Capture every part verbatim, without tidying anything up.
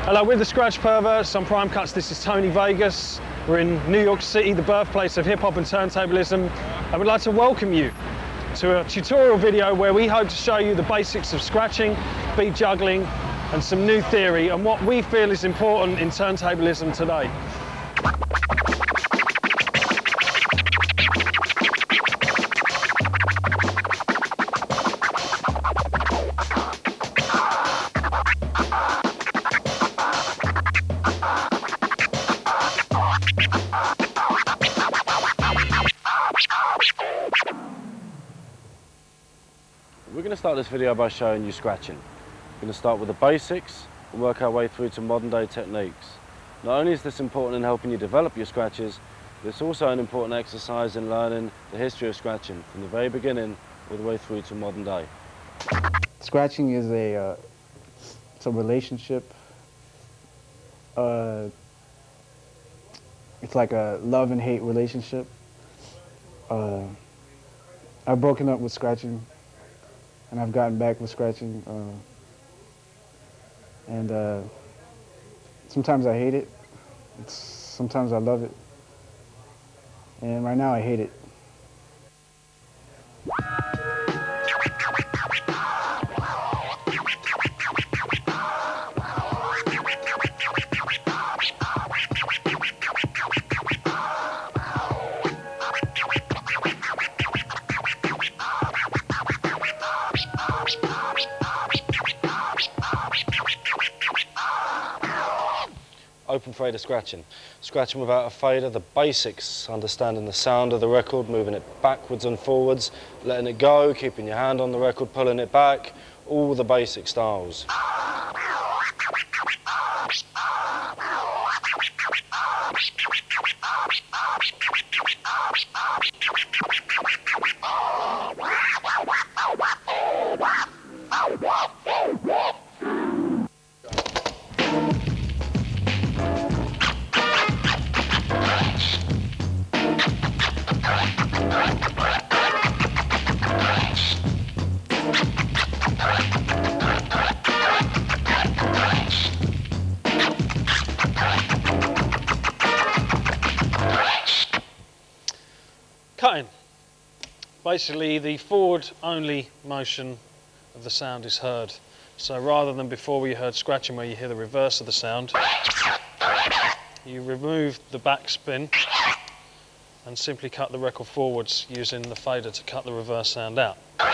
Hello, we're the Scratch Perverts. I'm Prime Cuts. This is Tony Vegas. We're in New York City, the birthplace of hip hop and turntablism. I would like to welcome you to a tutorial video where we hope to show you the basics of scratching, beat juggling, and some new theory and what we feel is important in turntablism today. We're going to start this video by showing you scratching. We're going to start with the basics and work our way through to modern day techniques. Not only is this important in helping you develop your scratches, but it's also an important exercise in learning the history of scratching from the very beginning all the way through to modern day. Scratching is a, uh, it's a relationship. Uh, it's like a love and hate relationship. Uh, I've broken up with scratching. And I've gotten back with scratching, uh, and uh, sometimes I hate it, it's, sometimes I love it, and right now I hate it. Open fader scratching. Scratching without a fader, the basics, understanding the sound of the record, moving it backwards and forwards, letting it go, keeping your hand on the record, pulling it back, all the basic styles. Cutting. Basically, the forward-only motion of the sound is heard. So rather than before we heard scratching where you hear the reverse of the sound, you remove the backspin and simply cut the record forwards using the fader to cut the reverse sound out.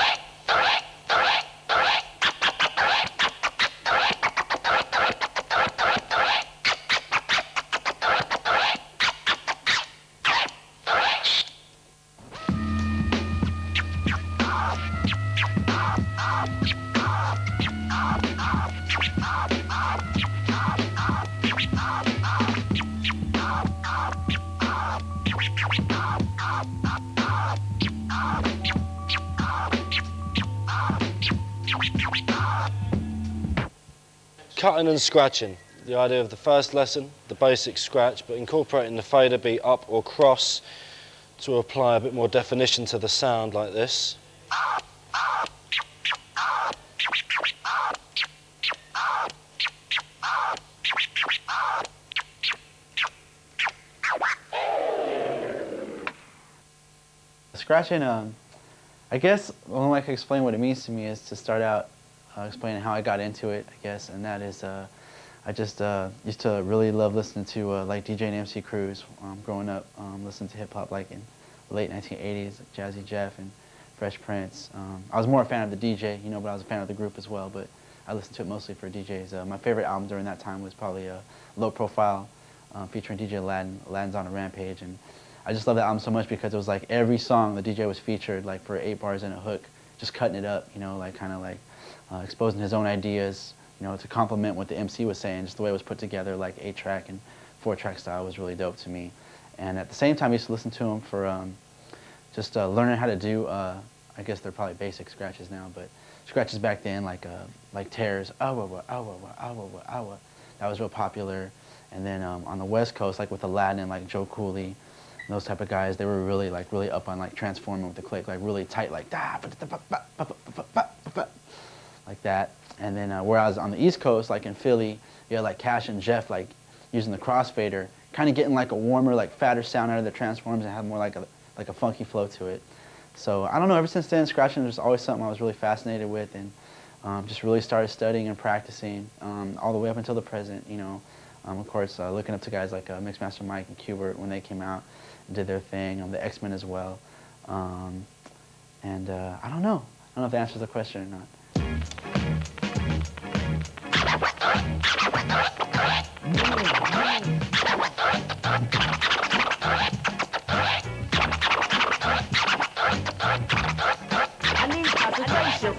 Cutting and scratching. The idea of the first lesson, the basic scratch, but incorporating the fader beat up or cross to apply a bit more definition to the sound like this. Scratching, um, I guess one way I can explain what it means to me is to start out uh, explaining how I got into it, I guess, and that is uh, I just uh, used to really love listening to uh, like D J and M C Crews um, growing up, um, listening to hip hop like in the late nineteen eighties, like Jazzy Jeff and Fresh Prince. Um, I was more a fan of the D J, you know, but I was a fan of the group as well, but I listened to it mostly for D Js. Uh, my favorite album during that time was probably uh, Low Profile, uh, featuring D J Aladdin, Aladdin's on a Rampage, and I just love that album so much because it was like every song the D J was featured like for eight bars and a hook, just cutting it up, you know, like kind of like uh, exposing his own ideas, you know, to complement what the M C was saying. Just the way it was put together, like eight track and four track style was really dope to me. And at the same time, I used to listen to him for um, just uh, learning how to do, uh, I guess they're probably basic scratches now, but scratches back then, like uh, like tears, awa wa, awa wa, awa wa, awa. That was real popular. And then um, on the West Coast, like with Aladdin and like Joe Cooley, those type of guys, they were really like really up on like transforming with the click, like really tight, like da, like that. And then uh, whereas on the East Coast, like in Philly, you had like Cash and Jeff like using the crossfader, kind of getting like a warmer, like fatter sound out of the transforms and have more like a like a funky flow to it. So I don't know, ever since then, scratching was always something I was really fascinated with, and um, just really started studying and practicing um, all the way up until the present, you know. Um, of course, uh, looking up to guys like uh, Mixmaster Mike and Qbert when they came out and did their thing, um, the X-Men as well. Um, and uh, I don't know. I don't know if that answers the question or not. I need concentration.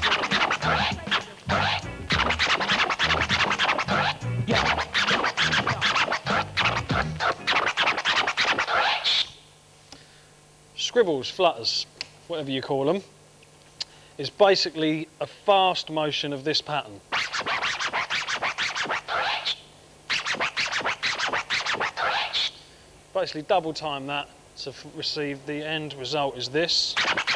Yeah. Scribbles, flutters, whatever you call them, is basically a fast motion of this pattern. Basically double time that to f receive the end result is this.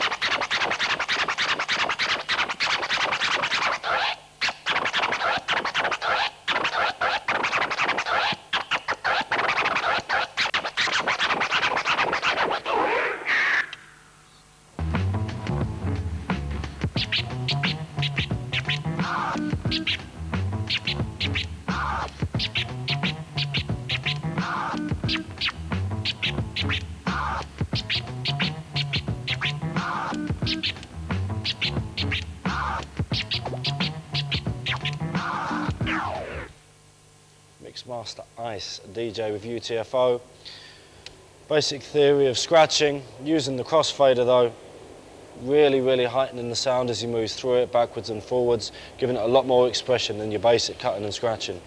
Mixmaster Ice, D J with U T F O. Basic theory of scratching, using the crossfader though, really, really heightening the sound as you move through it, backwards and forwards, giving it a lot more expression than your basic cutting and scratching.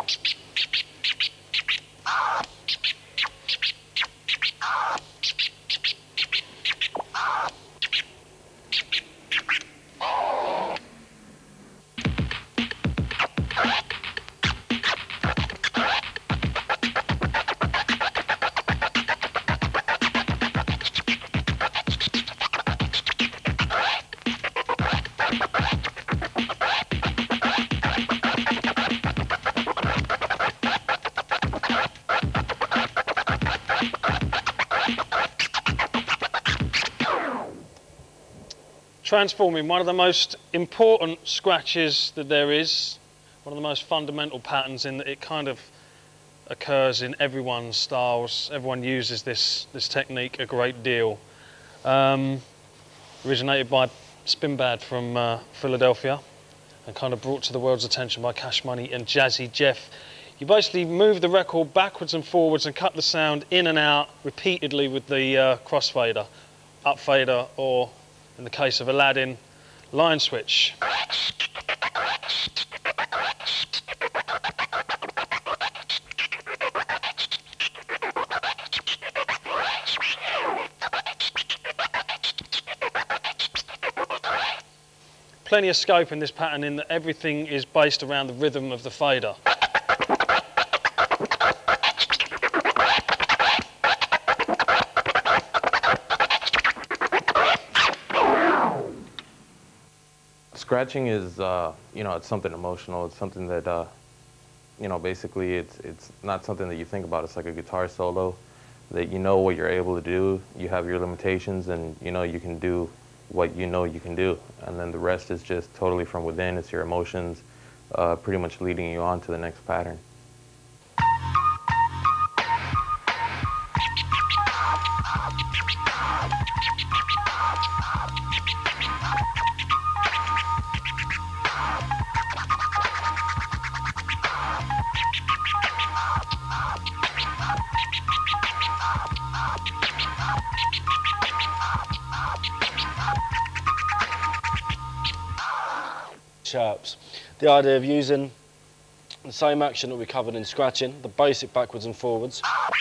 Transforming, one of the most important scratches that there is, one of the most fundamental patterns in that it kind of occurs in everyone's styles. Everyone uses this, this technique a great deal. Um, originated by Spinbad from uh, Philadelphia and kind of brought to the world's attention by Cash Money and Jazzy Jeff. You basically move the record backwards and forwards and cut the sound in and out repeatedly with the uh, crossfader, up fader, or in the case of Aladdin, line switch. Plenty of scope in this pattern in that everything is based around the rhythm of the fader. Scratching is, uh, you know, it's something emotional. It's something that, uh, you know, basically it's, it's not something that you think about. It's like a guitar solo that you know what you're able to do. You have your limitations and you know you can do what you know you can do. And then the rest is just totally from within. It's your emotions uh, pretty much leading you on to the next pattern. Sharps. The idea of using the same action that we covered in scratching, the basic backwards and forwards,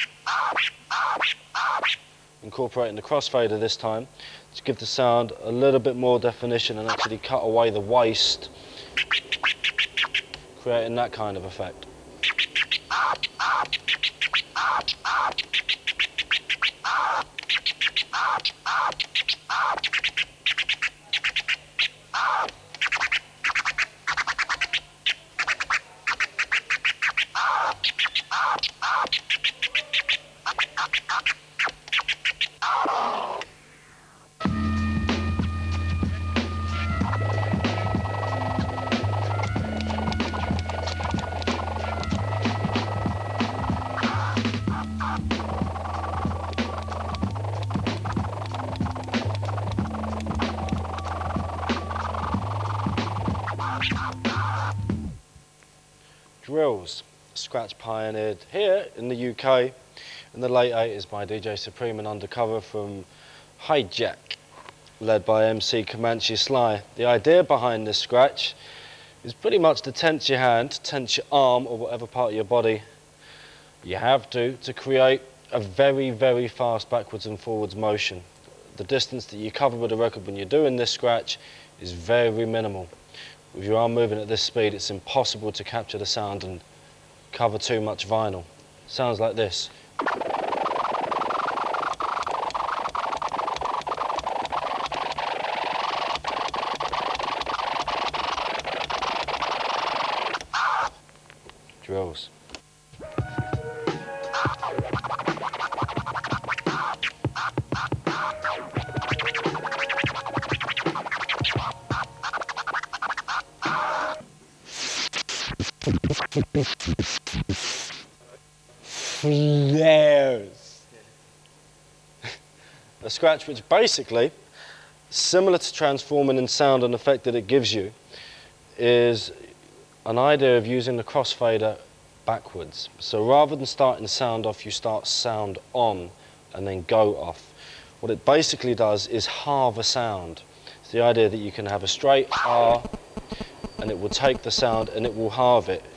incorporating the crossfader this time to give the sound a little bit more definition and actually cut away the waste, creating that kind of effect. Drills, scratch pioneered here in the U K in the late eighties by D J Supreme and Undercover from Hijack, led by M C Comanche Sly. The idea behind this scratch is pretty much to tense your hand, tense your arm or whatever part of your body you have to, to create a very, very fast backwards and forwards motion. The distance that you cover with a record when you're doing this scratch is very minimal. With your arm moving at this speed, it's impossible to capture the sound and cover too much vinyl. Sounds like this. Drills. Flares. A scratch which basically, similar to transforming in sound and effect that it gives you, is an idea of using the crossfader backwards. So rather than starting sound off, you start sound on and then go off. What it basically does is halve a sound. It's the idea that you can have a straight R and it will take the sound and it will halve it.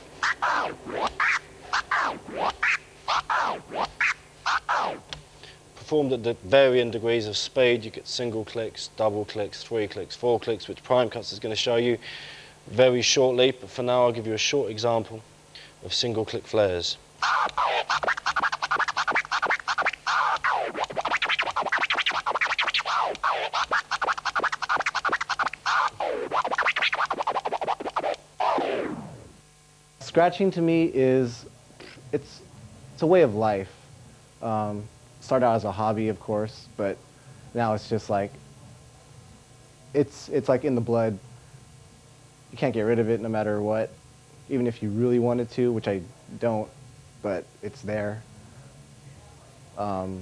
Performed at the varying degrees of speed, you get single clicks, double clicks, three clicks, four clicks, which Prime Cuts is going to show you very shortly, but for now I'll give you a short example of single click flares. Scratching to me is, it's, it's a way of life. Um, started out as a hobby, of course, but now it's just like, it's, it's like in the blood. You can't get rid of it no matter what, even if you really wanted to, which I don't, but it's there. Um,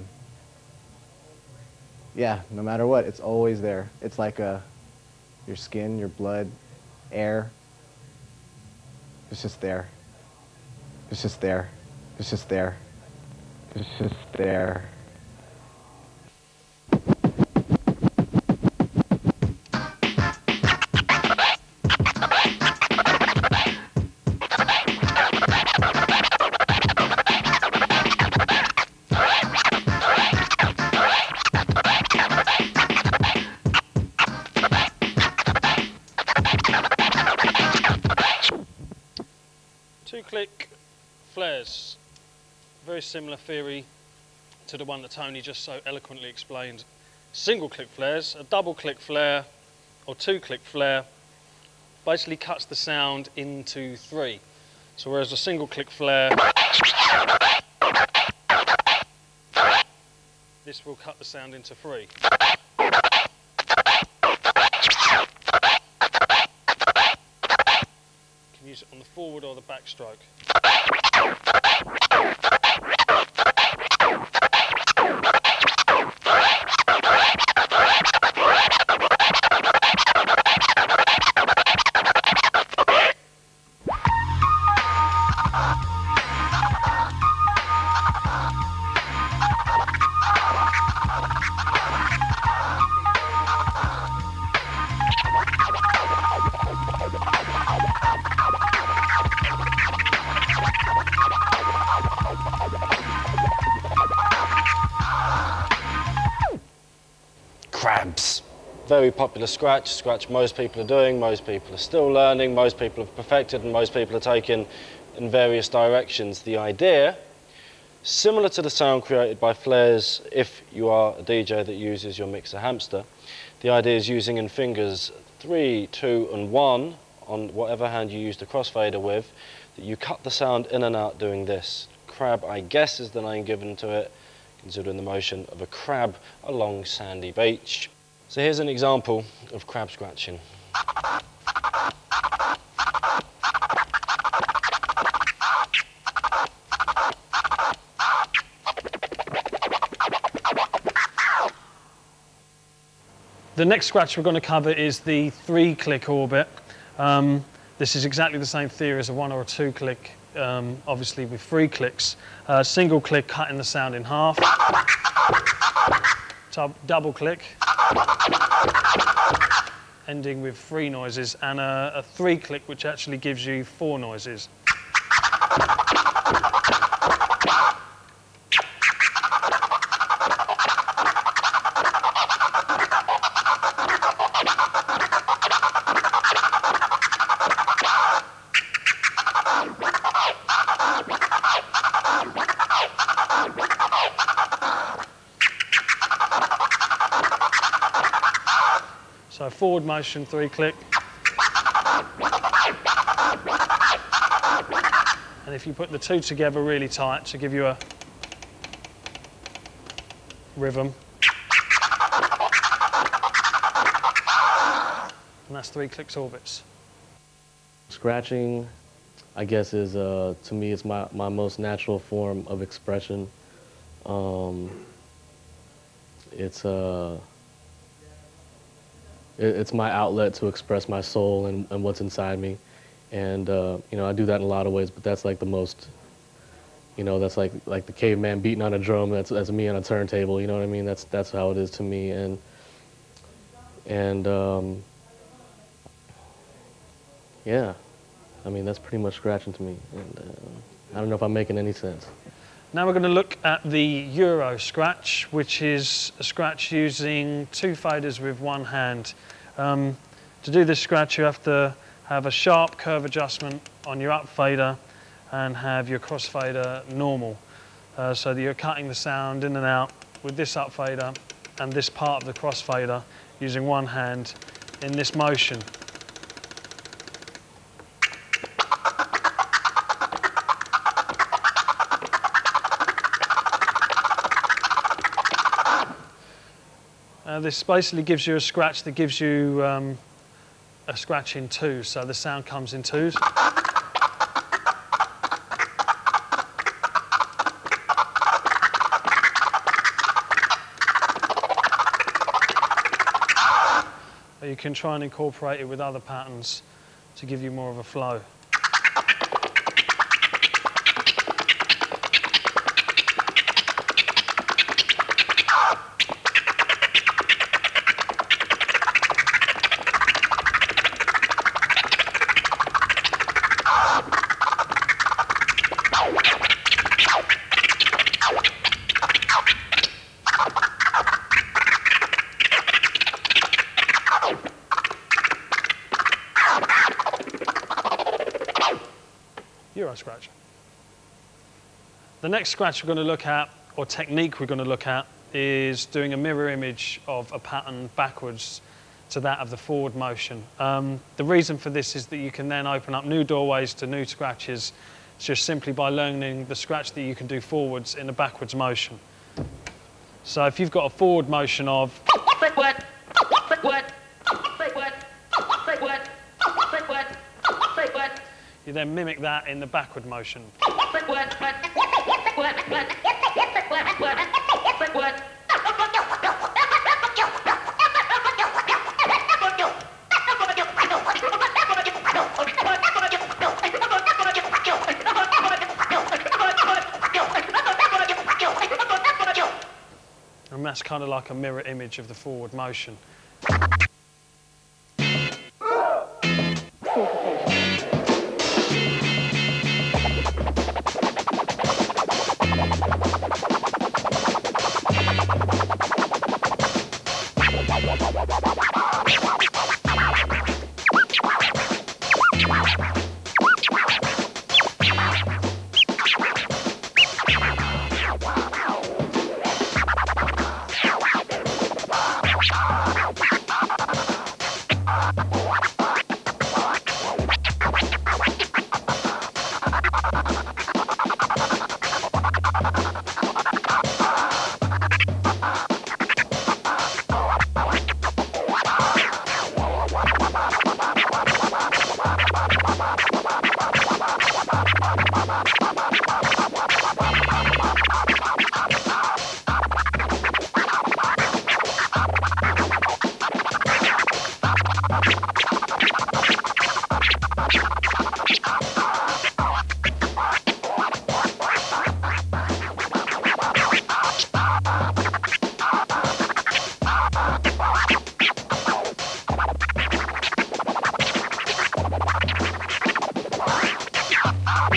yeah, no matter what, it's always there. It's like a, your skin, your blood, air. It's just there. It's just there. It's just there. It's just there. Two-click flares, very similar theory to the one that Tony just so eloquently explained. Single-click flares, a double-click flare or two-click flare basically cuts the sound into three. So whereas a single-click flare, this will cut the sound into three. Use it on the forward or the backstroke. Crabs. Very popular scratch, scratch most people are doing, most people are still learning, most people have perfected and most people are taking in various directions. The idea, similar to the sound created by flares if you are a D J that uses your mixer hamster, the idea is using in fingers three, two and one on whatever hand you use the crossfader with, that you cut the sound in and out doing this. Crab, I guess, is the name given to it, considering the motion of a crab along sandy beach. So here's an example of crab scratching. The next scratch we're going to cover is the three-click orbit. Um, This is exactly the same theory as a one or a two click, um, obviously with three clicks. Uh, single click cutting the sound in half. Tub, double click, ending with three noises, and a, a three click which actually gives you four noises. So forward motion, three click. And if you put the two together really tight to give you a rhythm. And that's three clicks orbits. Scratching, I guess, is, uh, to me, it's my, my most natural form of expression. Um, it's, uh, it, it's my outlet to express my soul and, and what's inside me. And, uh, you know, I do that in a lot of ways, but that's like the most, you know, that's like, like the caveman beating on a drum, that's, that's me on a turntable, you know what I mean? That's, that's how it is to me. And, and, um, yeah, I mean, that's pretty much scratching to me. And uh, I don't know if I'm making any sense. Now we're going to look at the Euro scratch, which is a scratch using two faders with one hand. Um, to do this scratch, you have to have a sharp curve adjustment on your up fader and have your cross fader normal, uh, so that you're cutting the sound in and out with this up fader and this part of the cross fader using one hand in this motion. Uh, this basically gives you a scratch that gives you um, a scratch in twos, so the sound comes in twos. But you can try and incorporate it with other patterns to give you more of a flow. Euro scratch. The next scratch we're going to look at, or technique we're going to look at, is doing a mirror image of a pattern backwards to that of the forward motion. Um, the reason for this is that you can then open up new doorways to new scratches just simply by learning the scratch that you can do forwards in a backwards motion. So if you've got a forward motion of Say what? Say what? Say what? Say what? Say what? Say what? you then mimic that in the backward motion. Say what? What? What? What? What? What? What? And that's kind of like a mirror image of the forward motion.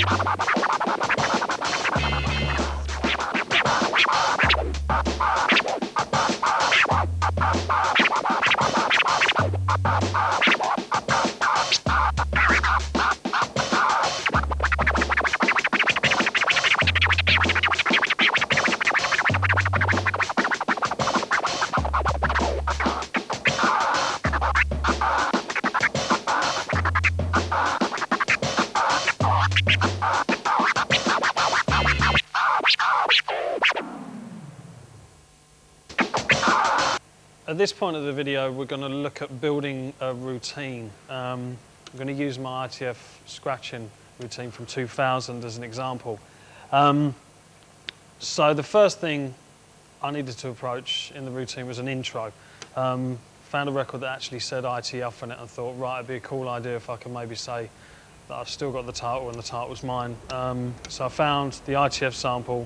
At this point of the video, we're going to look at building a routine. Um, I'm going to use my I T F scratching routine from two thousand as an example. Um, so the first thing I needed to approach in the routine was an intro. Um, found a record that actually said I T F on it and thought, right, it'd be a cool idea if I could maybe say that I've still got the title and the title was mine. Um, so I found the I T F sample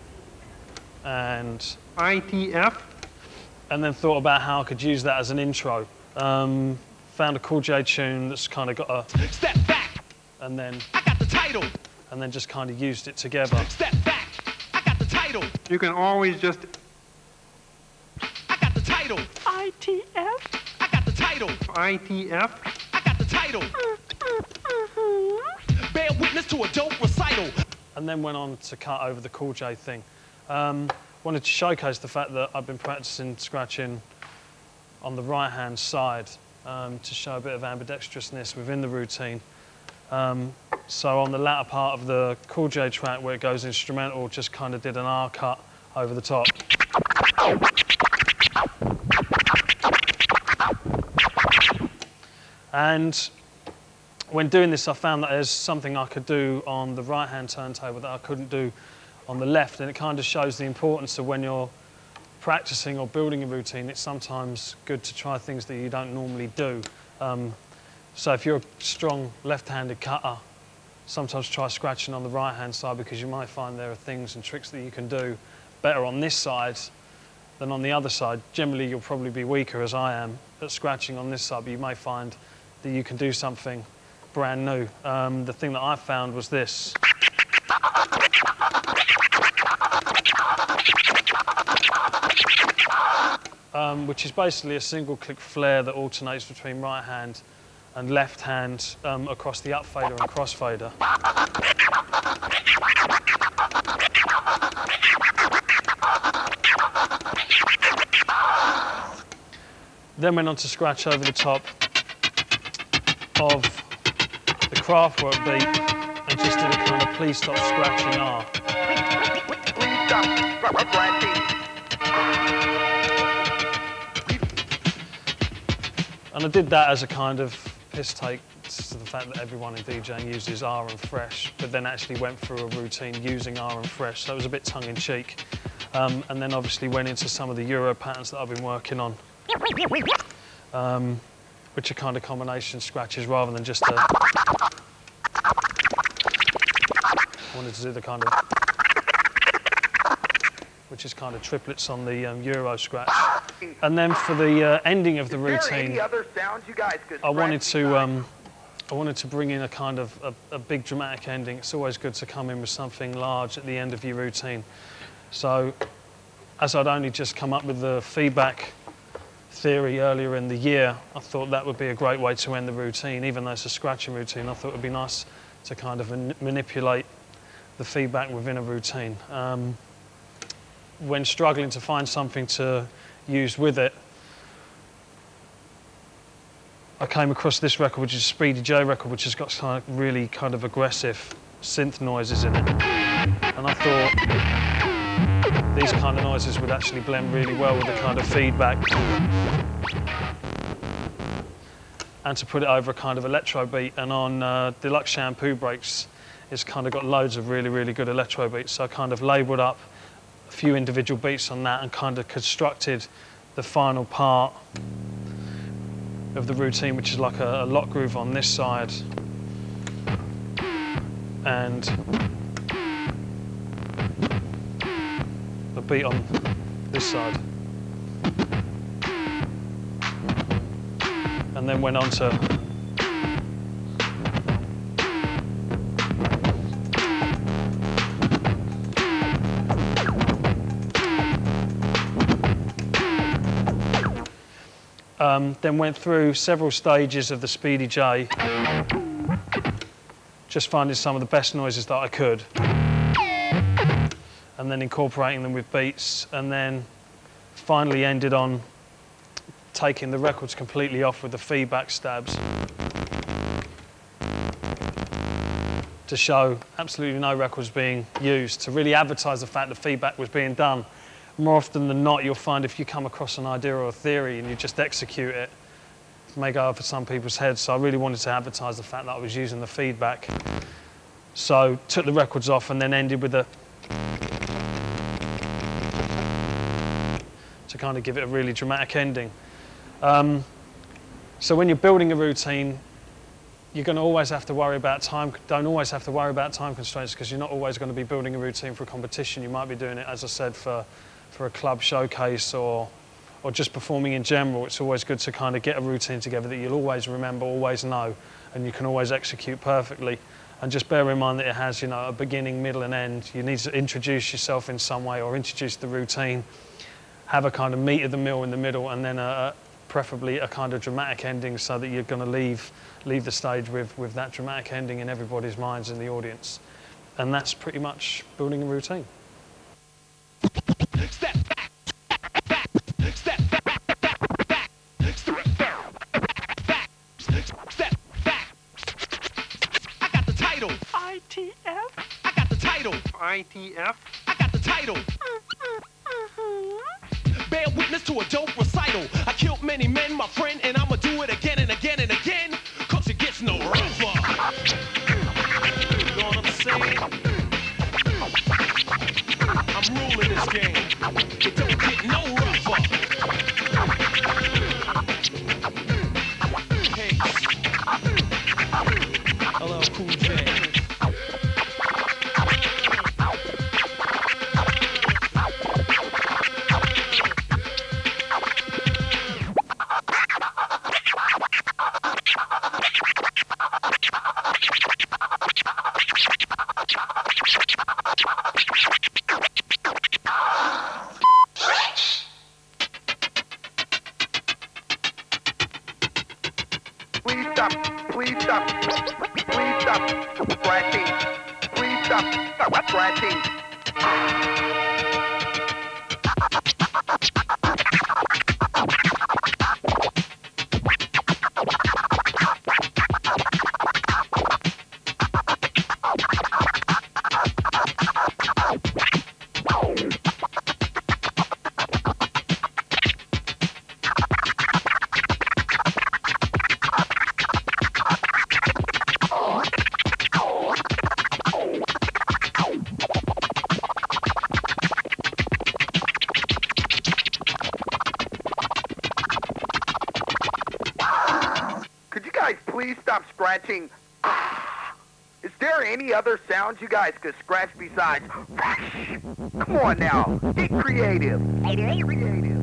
and I T F. and then thought about how I could use that as an intro. Um, found a Cool J tune that's kind of got a Step back, and then I got the title. and then just kind of used it together. Step back, I got the title. You can always just I got the title. I T F. I got the title. I T F. I got the title. Bear witness to a dope recital. And then went on to cut over the Cool J thing. Um, wanted to showcase the fact that I've been practicing scratching on the right-hand side um, to show a bit of ambidextrousness within the routine. Um, so on the latter part of the Cool J track where it goes instrumental, just kind of did an R cut over the top. And when doing this, I found that there's something I could do on the right-hand turntable that I couldn't do on the left, and it kind of shows the importance of when you're practicing or building a routine, it's sometimes good to try things that you don't normally do. Um, so if you're a strong left-handed cutter, sometimes try scratching on the right-hand side because you might find there are things and tricks that you can do better on this side than on the other side. Generally, you'll probably be weaker, as I am, at scratching on this side, but you may find that you can do something brand new. Um, the thing that I found was this. Um, which is basically a single click flare that alternates between right hand and left hand um, across the up fader and cross fader. Then went on to scratch over the top of the Kraftwerk beat and just did a kind of please stop scratching R. And I did that as a kind of piss take to the fact that everyone in DJing uses R and Fresh, but then actually went through a routine using R and Fresh, so it was a bit tongue-in-cheek. Um, and then obviously went into some of the Euro patterns that I've been working on, um, which are kind of combination scratches rather than just a... I wanted to do the kind of... which is kind of triplets on the um, Euro scratch. And then for the uh, ending of the routine, I wanted to um, I wanted to bring in a kind of a, a big dramatic ending. It's always good to come in with something large at the end of your routine. So, as I'd only just come up with the feedback theory earlier in the year, I thought that would be a great way to end the routine. Even though it's a scratching routine, I thought it would be nice to kind of man manipulate the feedback within a routine. Um, when struggling to find something to use with it, I came across this record, which is a Speedy J record, which has got kind of really kind of aggressive synth noises in it. And I thought these kind of noises would actually blend really well with the kind of feedback. And to put it over a kind of electro beat, and on uh, Deluxe Shampoo Breaks, it's kind of got loads of really, really good electro beats. So I kind of labelled up a few individual beats on that and kind of constructed the final part of the routine, which is like a, a lock groove on this side and a beat on this side. And then went on to Um, then went through several stages of the Speedy J, just finding some of the best noises that I could, and then incorporating them with beats, and then finally ended on taking the records completely off with the feedback stabs to show absolutely no records being used, to really advertise the fact that feedback was being done. More often than not, you'll find if you come across an idea or a theory and you just execute it, it may go over some people's heads. So I really wanted to advertise the fact that I was using the feedback. So took the records off and then ended with a to kind of give it a really dramatic ending. Um, so when you're building a routine, you're going to always have to worry about time, don't always have to worry about time constraints, because you're not always going to be building a routine for a competition. You might be doing it, as I said, for, for a club showcase or, or just performing in general. It's always good to kind of get a routine together that you'll always remember, always know, and you can always execute perfectly. And just bear in mind that it has, you know, a beginning, middle and end. You need to introduce yourself in some way or introduce the routine, have a kind of meat of the meal in the middle, and then a, preferably a kind of dramatic ending, so that you're going to leave leave the stage with, with that dramatic ending in everybody's minds in the audience. And that's pretty much building a routine. Step back, back, step back, back, back, step back, step back. I got the title. I T F? I got the title. I T F? I got the title. Bear witness to a dope recital. I killed many men, my friend, and I'ma do it again and again and again, cause it gets no rougher. You know what I'm saying? I'm ruling this game. It don't get no rougher. Hey. L L Cool J. Please stop. Please stop. Please stop scratching. Please stop scratching. Could you guys please stop scratching? Is there any other sounds you guys could scratch besides? Come on now, get creative. Get creative.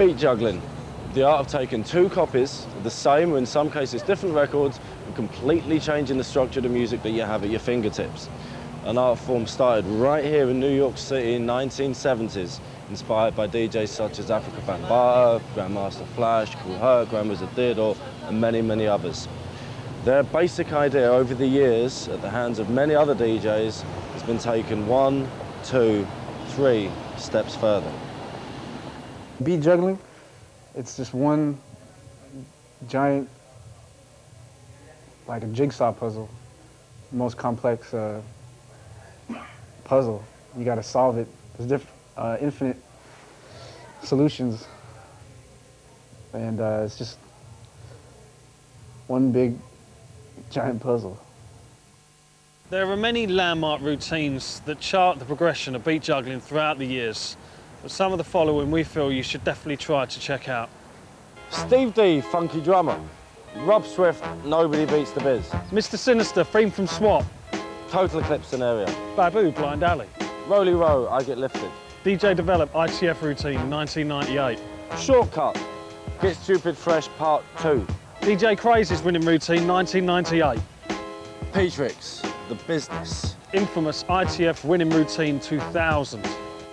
beat juggling, the art of taking two copies of the same, or in some cases different records, and completely changing the structure of the music that you have at your fingertips. An art form started right here in New York City in nineteen seventies, inspired by D Js such as Afrika Bambaataa, Grandmaster Flash, Kool Herc, Grand Wizard Theodore, and many, many others. Their basic idea over the years, at the hands of many other D Js, has been taken one, two, three steps further. Beat juggling, it's just one giant, like a jigsaw puzzle, most complex uh, puzzle. You got to solve it. There's different, uh, infinite solutions, and uh, it's just one big giant puzzle. There are many landmark routines that chart the progression of beat juggling throughout the years, but some of the following we feel you should definitely try to check out. Steve D, Funky Drummer. Rob Swift, Nobody Beats the Biz. Mister Sinister, theme from SWAT. Total Eclipse Scenario. Babu, Blind Alley. Roly Row, I Get Lifted. D J Develop, I T F Routine, nineteen ninety-eight. Shortcut, Get Stupid Fresh Part two. D J Crazy's Winning Routine, nineteen ninety-eight. P-Trix, The Business. Infamous I T F Winning Routine, two thousand.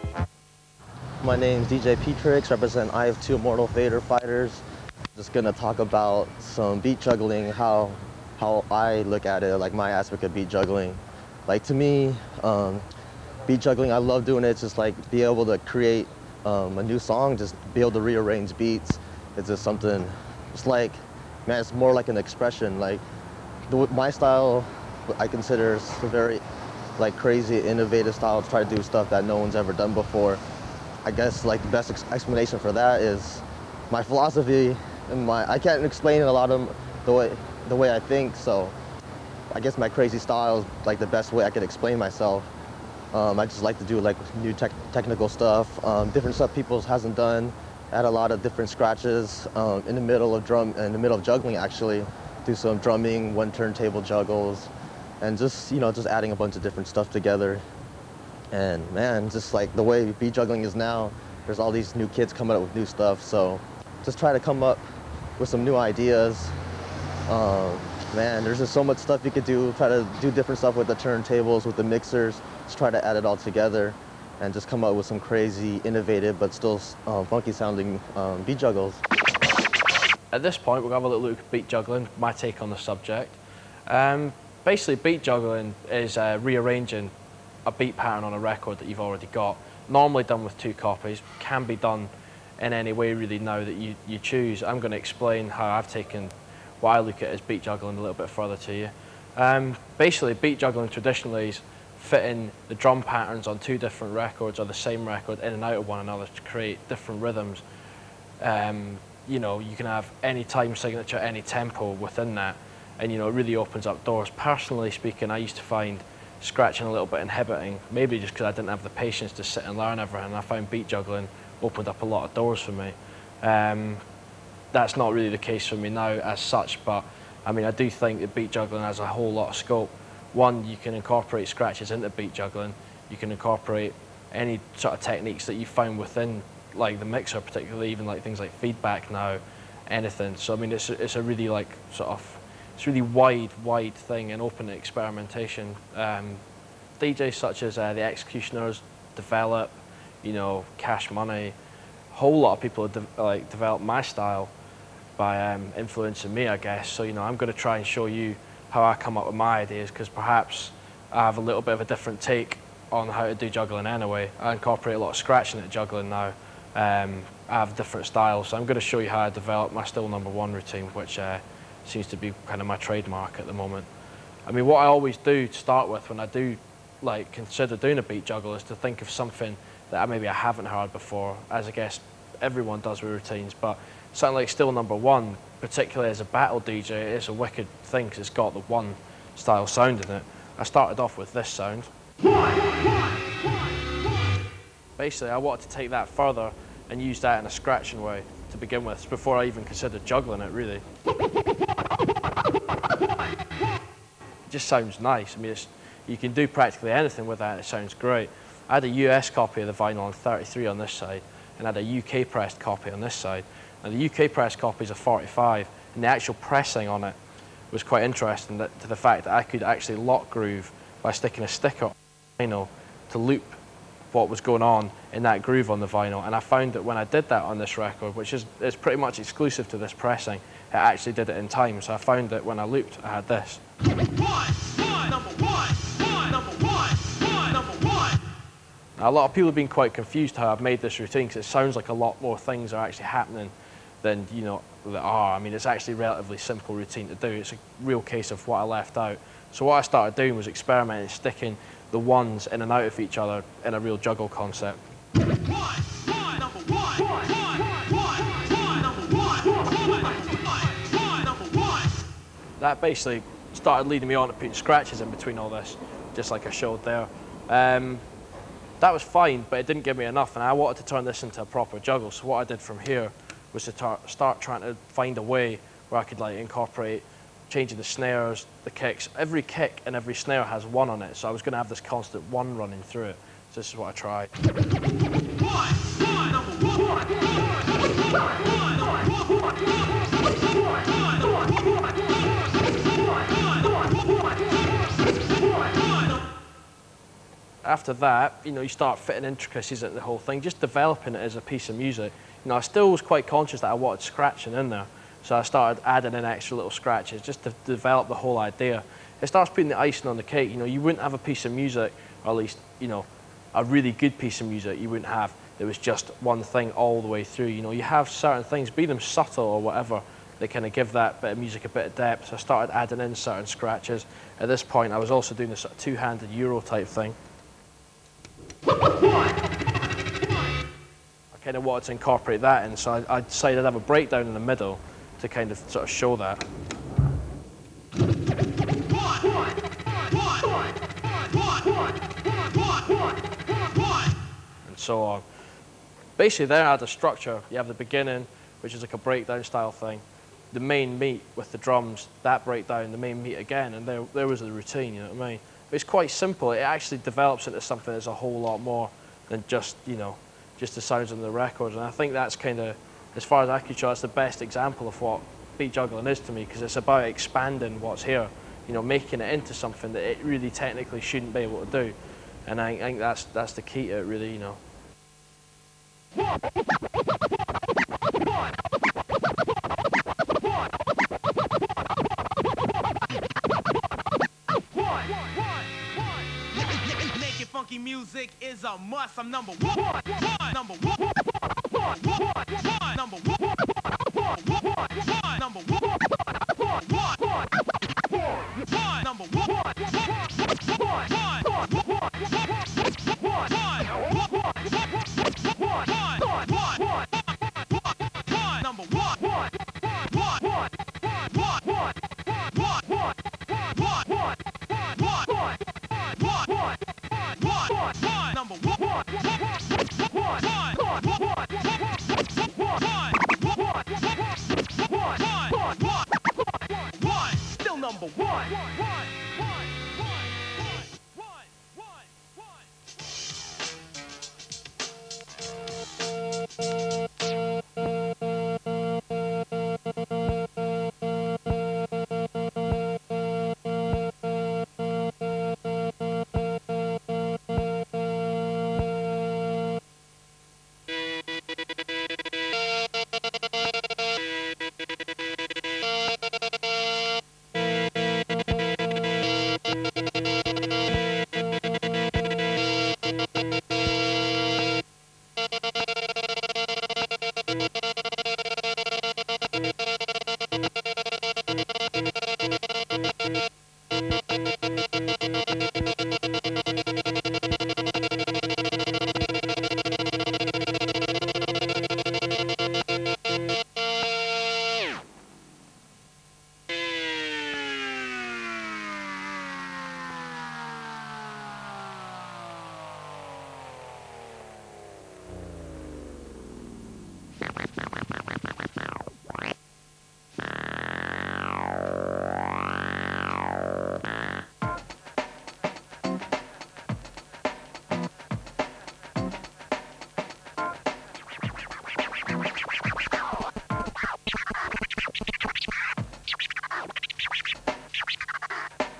My name's D J P-Trix, represent I F two Immortal Vader Fighters. Just gonna talk about some beat juggling, how how I look at it, like my aspect of beat juggling. Like to me, um, beat juggling, I love doing it. It's just like be able to create um, a new song, just be able to rearrange beats. It's just something, it's like, man, it's more like an expression. Like the, my style, I consider is a very like crazy, innovative style to try to do stuff that no one's ever done before. I guess like the best ex explanation for that is my philosophy and my, I can't explain a lot of the way, the way I think, so I guess my crazy style is like the best way I could explain myself. Um, I just like to do like new tech technical stuff, um, different stuff people hasn't done, add a lot of different scratches um, in the middle of drum, in the middle of juggling actually, do some drumming, one turntable juggles, and just, you know, just adding a bunch of different stuff together. And man, just like the way beat juggling is now, there's all these new kids coming up with new stuff, so just try to come up with some new ideas. Um, man, there's just so much stuff you could do, try to do different stuff with the turntables, with the mixers, just try to add it all together and just come up with some crazy, innovative, but still uh, funky sounding um, beat juggles. At this point, we'll have a little look at beat juggling, my take on the subject. Um, basically, beat juggling is uh, rearranging a beat pattern on a record that you've already got, normally done with two copies, can be done in any way really now that you, you choose. I'm going to explain how I've taken what I look at as beat juggling a little bit further to you. Um, basically, beat juggling traditionally is fitting the drum patterns on two different records or the same record in and out of one another to create different rhythms. Um, you know, you can have any time signature, any tempo within that, and you know, it really opens up doors. Personally speaking, I used to find scratching a little bit inhibiting, maybe just because I didn't have the patience to sit and learn everything. I found beat juggling opened up a lot of doors for me. Um, that's not really the case for me now as such, but I mean, I do think that beat juggling has a whole lot of scope. One, you can incorporate scratches into beat juggling. You can incorporate any sort of techniques that you found within like the mixer, particularly even like things like feedback now, anything. So I mean, it's a, it's a really like sort of, it's a really wide, wide thing and open to experimentation. Um, D Js such as uh, the Executioners, Develop, you know, Cash Money, a whole lot of people have de like developed my style by um, influencing me, I guess. So you know, I'm going to try and show you how I come up with my ideas, because perhaps I have a little bit of a different take on how to do juggling anyway. I incorporate a lot of scratching into juggling now. Um, I have different styles, so I'm going to show you how I develop my still number one routine, which uh, seems to be kind of my trademark at the moment. I mean, what I always do to start with when I do like consider doing a beat juggle is to think of something that I, maybe I haven't heard before, as I guess everyone does with routines, but something like still number one, particularly as a battle D J, it's a wicked thing because it's got the one style sound in it. I started off with this sound. Basically, I wanted to take that further and use that in a scratching way to begin with, before I even considered juggling it, really. It just sounds nice. I mean, it's, you can do practically anything with that, it sounds great. I had a U S copy of the vinyl on thirty-three on this side, and had a U K pressed copy on this side. Now the U K pressed copy is a forty-five, and the actual pressing on it was quite interesting, that, to the fact that I could actually lock groove by sticking a sticker on the vinyl to loop what was going on in that groove on the vinyl. And I found that when I did that on this record, which is it's pretty much exclusive to this pressing, it actually did it in time. So I found that when I looped, I had this. Now, a lot of people have been quite confused how I've made this routine, because it sounds like a lot more things are actually happening than, you know, that are. I mean, it's actually a relatively simple routine to do. It's a real case of what I left out. So what I started doing was experimenting, sticking the ones in and out of each other in a real juggle concept. That basically started leading me on to putting scratches in between all this, just like I showed there. Um, that was fine, but it didn't give me enough, and I wanted to turn this into a proper juggle. So what I did from here was to tar start trying to find a way where I could like incorporate changing the snares, the kicks. Every kick and every snare has one on it, so I was going to have this constant one running through it. So this is what I tried. After that, you know, you start fitting intricacies into the whole thing, just developing it as a piece of music. You know, I still was quite conscious that I wanted scratching in there, so I started adding in extra little scratches just to develop the whole idea. It starts putting the icing on the cake. You know, you wouldn't have a piece of music, or at least, you know, a really good piece of music you wouldn't have that was just one thing all the way through. You know, you have certain things, be them subtle or whatever, that kind of give that bit of music a bit of depth. So I started adding in certain scratches. At this point, I was also doing this sort of two-handed Euro type thing. I kind of wanted to incorporate that in, so I, I decided I'd have a breakdown in the middle to kind of sort of show that. And so on. Basically there I had a structure. You have the beginning, which is like a breakdown style thing. The main meat with the drums, that breakdown, the main meat again, and there, there was the routine, you know what I mean? But it's quite simple. It actually develops into something that's a whole lot more than just, you know, just the sounds on the records. And I think that's kind of, as far as I can show, it's the best example of what beat juggling is to me, because it's about expanding what's here, you know, making it into something that it really technically shouldn't be able to do. And I, I think that's, that's the key to it, really, you know. Making funky music is a must. I'm number one. Number one. Number one. Number one. Number Still number one.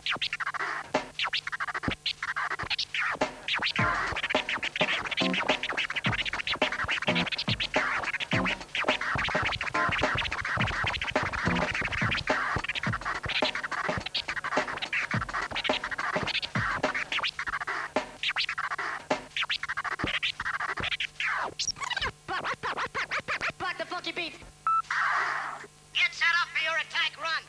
Block the funky beat. Get set up for your attack run.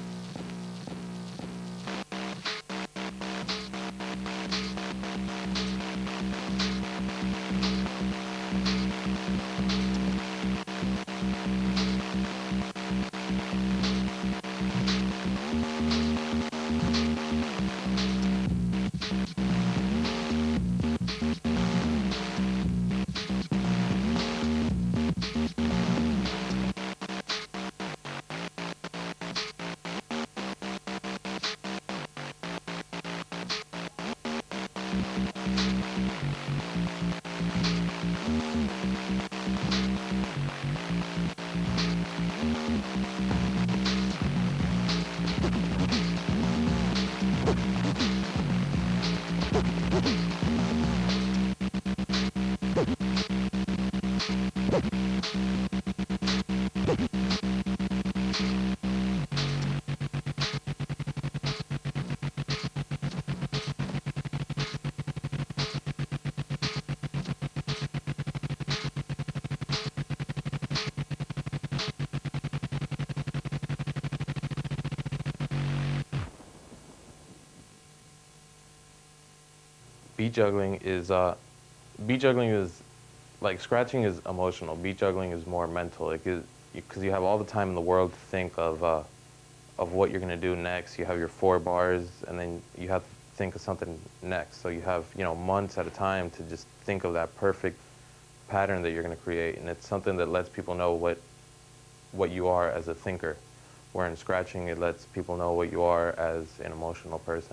Beat juggling is, uh, beat juggling is, like scratching is emotional. Beat juggling is more mental. Like, because you have all the time in the world to think of, uh, of what you're gonna do next. You have your four bars, and then you have to think of something next. So you have, you know, months at a time to just think of that perfect pattern that you're gonna create, and it's something that lets people know what, what you are as a thinker. Where in scratching, it lets people know what you are as an emotional person.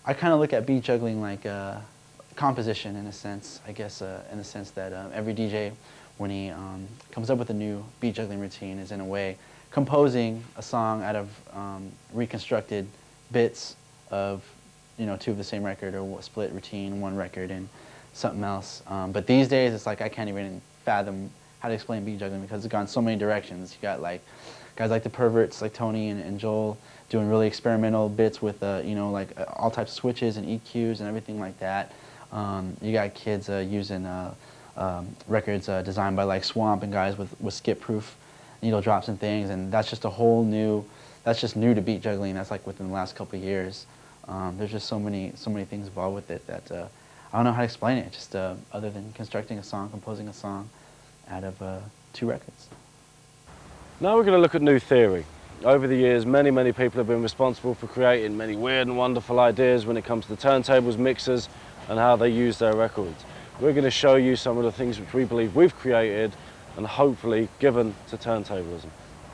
I kind of look at beat juggling like uh, composition in a sense, I guess, uh, in the sense that um, every D J, when he um, comes up with a new beat juggling routine, is in a way composing a song out of um, reconstructed bits of, you know, two of the same record, or split routine, one record, and something else. Um, but these days, it's like I can't even fathom how to explain beat juggling because it's gone so many directions. You got like guys like the Perverts, like Tony and, and Joel, doing really experimental bits with, uh, you know, like uh, all types of switches and E Qs and everything like that. Um, you got kids uh, using uh, um, records uh, designed by like Swamp and guys with, with skip-proof needle drops and things, and that's just a whole new, that's just new to beat juggling. That's like within the last couple of years. Um, there's just so many, so many things involved with it that uh, I don't know how to explain it, just uh, other than constructing a song, composing a song out of uh, two records. Now we're going to look at new theory. Over the years, many, many people have been responsible for creating many weird and wonderful ideas when it comes to turntables, mixers, and how they use their records. We're going to show you some of the things which we believe we've created and hopefully given to turntablism.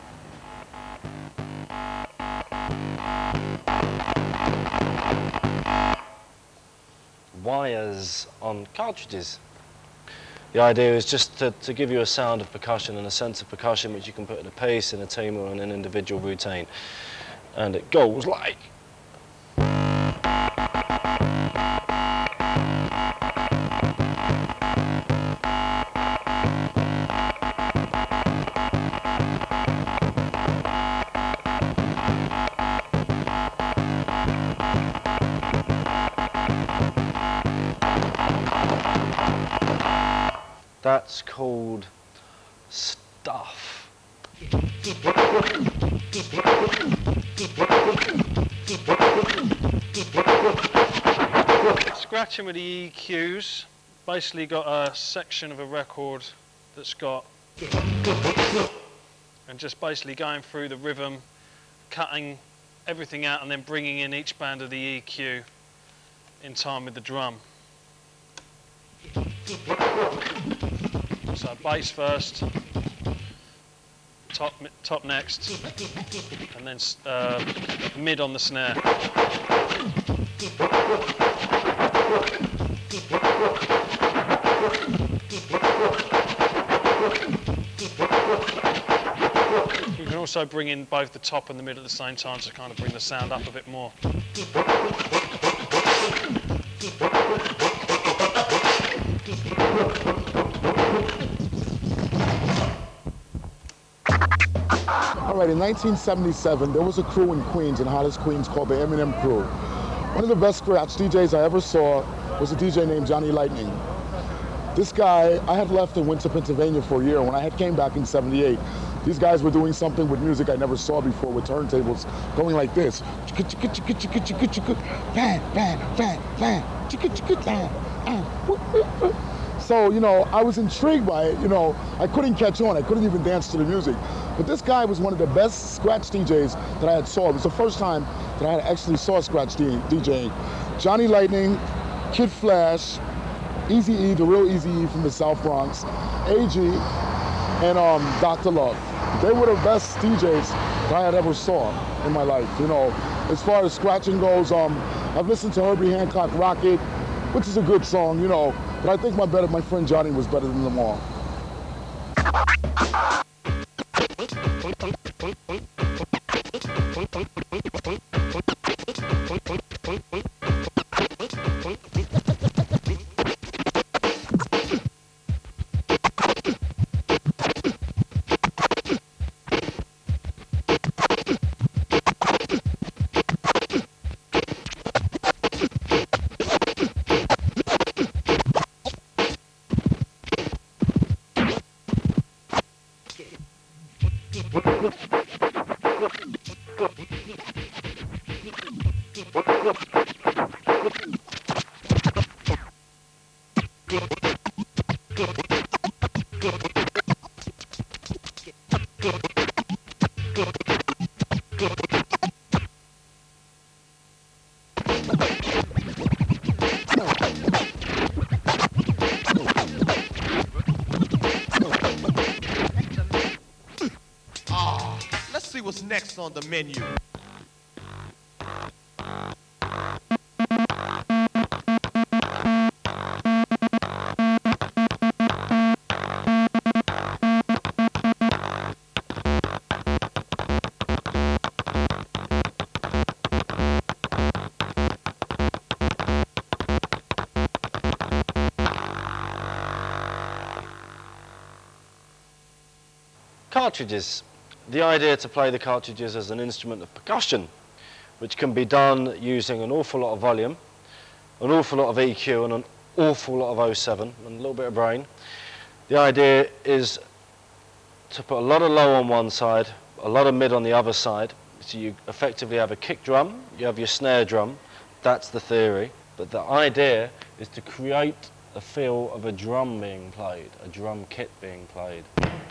Wires on cartridges. The idea is just to, to give you a sound of percussion and a sense of percussion which you can put in a piece, in a team, or in an individual routine. And it goes like... That's called stuff. Scratching with the E Qs, basically got a section of a record that's got, and just basically going through the rhythm, cutting everything out and then bringing in each band of the E Q in time with the drum. So bass first, top, top next, and then uh, mid on the snare. You can also bring in both the top and the mid at the same time to kind of bring the sound up a bit more. All right, in nineteen seventy-seven, there was a crew in Queens, in Hollis, Queens, called the Eminem Crew. One of the best scratch D Js I ever saw was a D J named Johnny Lightning. This guy, I had left and went to Pennsylvania for a year. When I had came back in seventy-eight, these guys were doing something with music I never saw before, with turntables going like this. Bang, bang, bang, bang, bang. So, you know, I was intrigued by it. You know, I couldn't catch on. I couldn't even dance to the music. But this guy was one of the best scratch D Js that I had saw. It was the first time that I had actually saw scratch DJing. Johnny Lightning, Kid Flash, Eazy-E, the real Eazy-E from the South Bronx, A G, and um, Doctor Love. They were the best D Js that I had ever saw in my life. You know, as far as scratching goes, um, I've listened to Herbie Hancock Rocket, which is a good song, you know, but I think my better, my friend Johnny was better than them all. What's next on the menu? cartridges. The idea to play the cartridges as an instrument of percussion, which can be done using an awful lot of volume, an awful lot of E Q, and an awful lot of oh seven, and a little bit of brain. The idea is to put a lot of low on one side, a lot of mid on the other side, so you effectively have a kick drum, you have your snare drum. That's the theory. But the idea is to create a feel of a drum being played, a drum kit being played.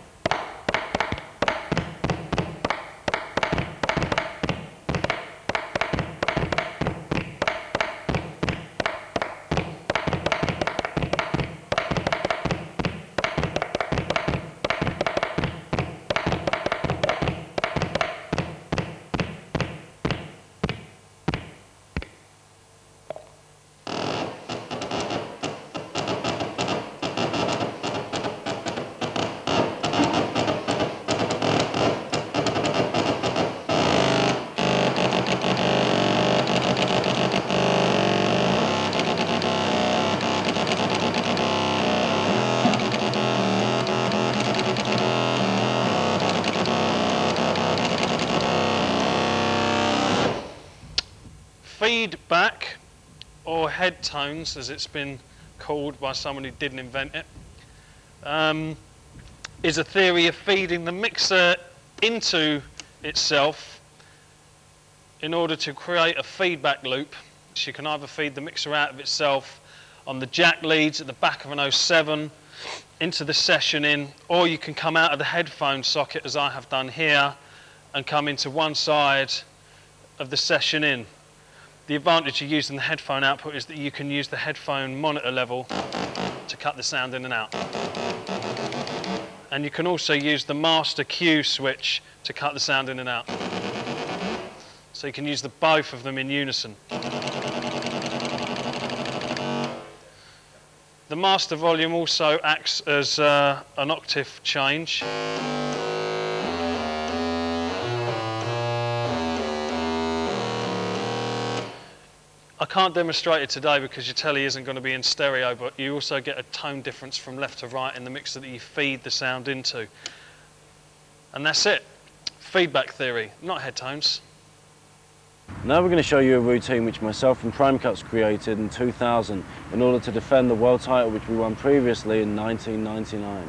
Feedback, or head tones as it's been called by someone who didn't invent it, um, is a theory of feeding the mixer into itself in order to create a feedback loop. So you can either feed the mixer out of itself on the jack leads at the back of an oh seven into the session in, or you can come out of the headphone socket as I have done here and come into one side of the session in. The advantage of using the headphone output is that you can use the headphone monitor level to cut the sound in and out. And you can also use the master Q switch to cut the sound in and out. So you can use the both of them in unison. The master volume also acts as uh, an octave change. I can't demonstrate it today because your telly isn't going to be in stereo, but you also get a tone difference from left to right in the mixer that you feed the sound into. And that's it. Feedback theory, not head tones. Now we're going to show you a routine which myself and Prime Cuts created in two thousand in order to defend the world title which we won previously in nineteen ninety-nine.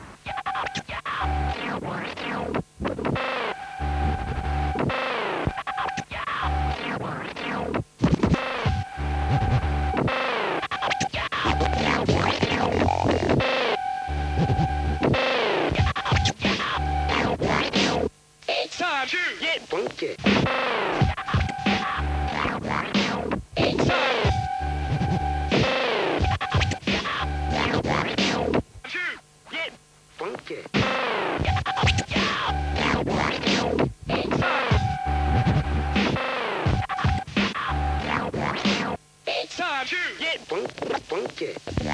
It's time to get funky. It's time to get funky. It's time to get funky.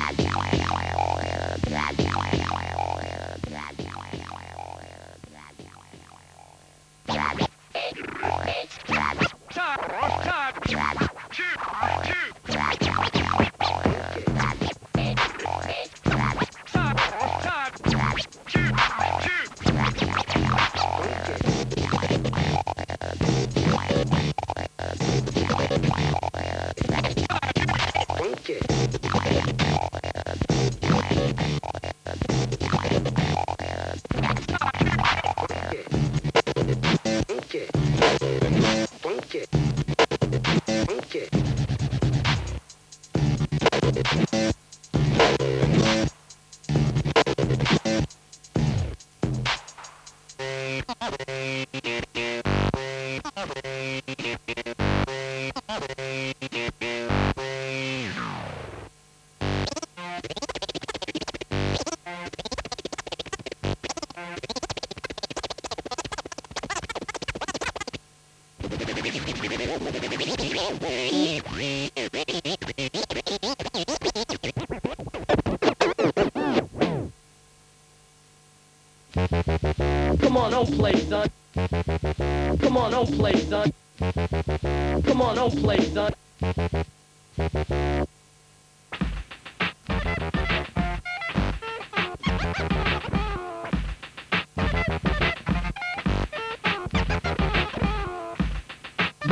Come on, don't play, son. Come on, don't play, son. Come on, don't play, son.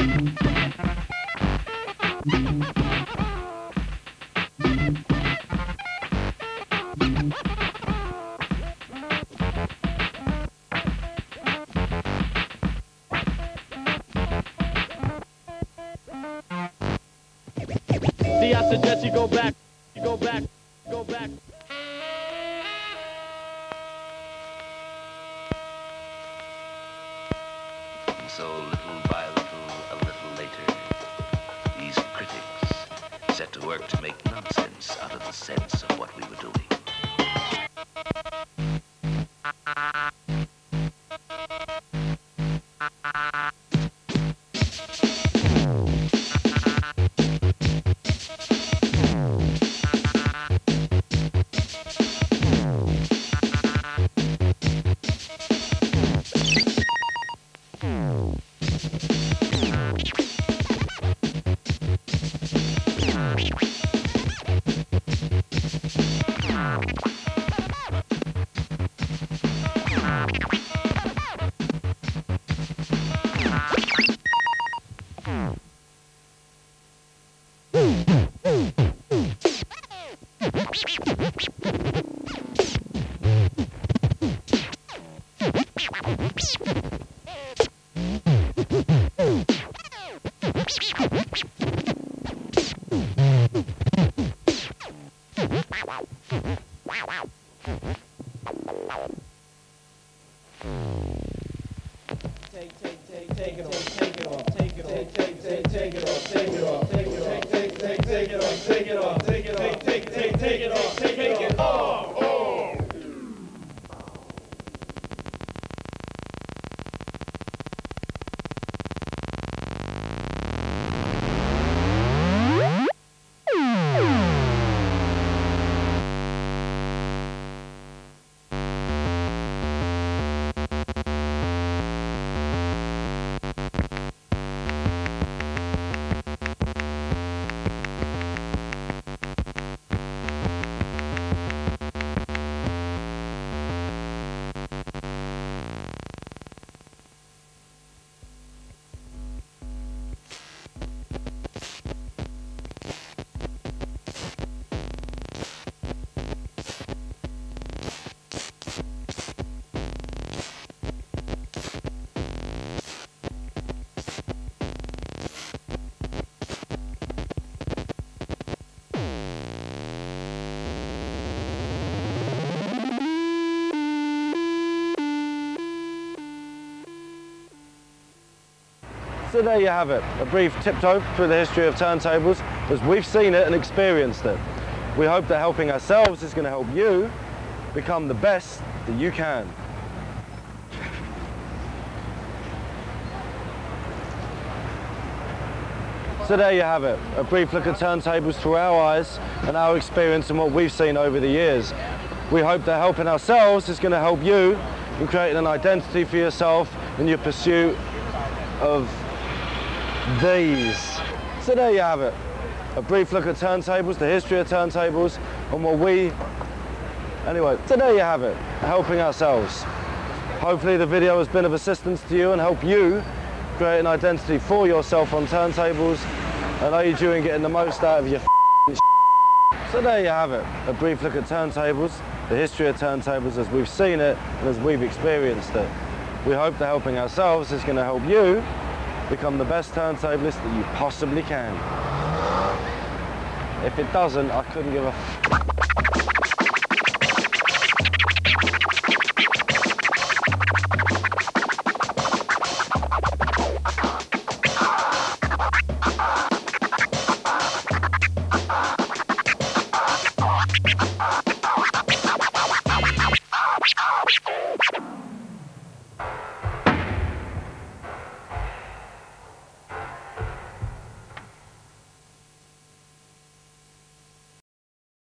See, I suggest you go back, you go back, go back. And so little by little, a little later, these critics set to work to make nonsense out of the sense of what we were doing. So there you have it, a brief tiptoe through the history of turntables as we've seen it and experienced it. We hope that helping ourselves is going to help you become the best that you can. So there you have it, a brief look at turntables through our eyes and our experience and what we've seen over the years. We hope that helping ourselves is going to help you in creating an identity for yourself in your pursuit of these. So there you have it, a brief look at turntables, the history of turntables, and what we, anyway, so there you have it, helping ourselves. Hopefully the video has been of assistance to you and help you create an identity for yourself on turntables and aid you in getting the most out of your f***ing sh**. So there you have it, a brief look at turntables, the history of turntables as we've seen it and as we've experienced it. We hope that helping ourselves is going to help you become the best turntablist that you possibly can. If it doesn't, I couldn't give a f***.